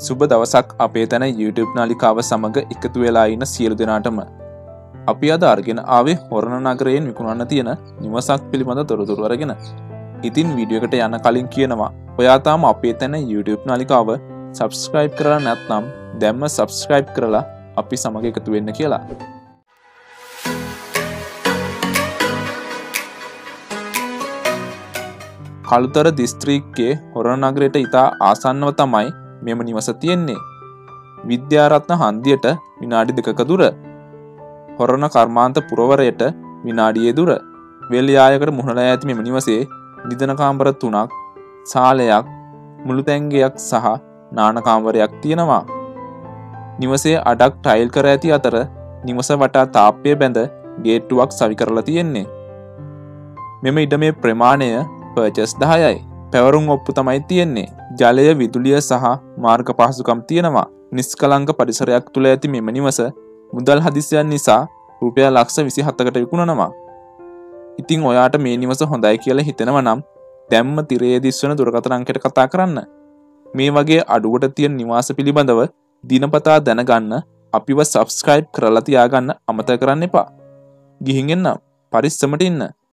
සුබ දවසක් අපේ තැන YouTube නාලිකාව සමග එකතු වෙලා ඉන්න සියලු දෙනාටම. අපි අද අරගෙන ආවේ හොරණ නගරයෙන් විකුණන්න තියෙන නිවසක් පිළිබඳ තොරතුරු අරගෙන. ඉතින් වීඩියෝ එකට යන්න කලින් කියනවා ඔයා තාම අපේ තැන YouTube නාලිකාව subscribe කරලා නැත්නම් දැම්ම subscribe කරලා අපි සමග එකතු වෙන්න කියලා. කළුතර දිස්ත්‍රික්කයේ හොරණ නගරයට ඉතා ආසන්නව තමයි මෙම නිවස තියෙන්නේ. විද්‍යාරත්න හන්දියට විනාඩි 2ක දුර. හොරණ කර්මාන්ත පුරවරයට විනාඩියේ දුර. වෙල්යායකට මුහුණලා ඇති මෙම නිවසේ නිදන කාමර 3ක්, සාලයක්, මුළු තැන්ගයක් සහ නාන කාමරයක් තියෙනවා. නිවසේ අඩක් ටයිල් කර ඇති අතර නිවස වටා තාප්පය බැඳ ගේට්ටුවක් සවි කරලා තියෙන්නේ. මෙම ඉඩමේ ප්‍රමාණය පර්චස් 10යි. පැවරුම් ඔප්පු තමයි තියෙන්නේ. ජලය, විදුලිය සහ මාර්ග පහසුකම් තියෙනවා. නිස්කලංක පරිසරයක් තුළ ඇති මෙම නිවස මුදල් හදිසියන් නිසා රුපියල් ලක්ෂ 27කට විකුණනවා. ඉතින් ඔයාට මේ නිවස හොඳයි කියලා හිතෙනවා නම් දැම්ම තිරයේ දිස්වන දුරකථන අංකයට කතා කරන්න. මේ වගේ අඩුවට තියෙන නිවාස පිළිබඳව දිනපතා දැනගන්න අපිව subscribe කරලා තියාගන්න අමතක කරන්න එපා. ගිහින් එන්න. පරිස්සමට ඉන්න.